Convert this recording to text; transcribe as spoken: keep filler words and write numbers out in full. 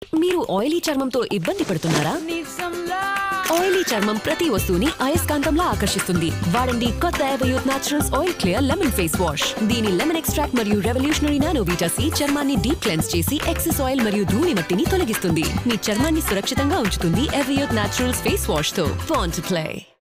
మీరు ఆయిలీ చర్మంతో ఇబ్బంది పడుతున్నారా? ఆయిలీ చర్మం ప్రతి వస్తువుని అయస్కాంతంలా ఆకర్షిస్తుంది. వాడండి కొత్త Everyuth naturals oil clear lemon face wash. దీని లెమన్ ఎక్స్ట్రాక్ట్ మరియు రెవల్యూషనరీ నానోవీటా సి చర్మాన్ని డీప్ క్లెన్స్ చేసి ఎక్సెస్ ఆయిల్ మరియు ధూళి మట్టిని తొలగిస్తుంది. మీ చర్మాన్ని సురక్షితంగా ఉంచుతుంది ఎవయూత్ న్యాచురల్స్ ఫేస్ వాష్ తో. Born to play.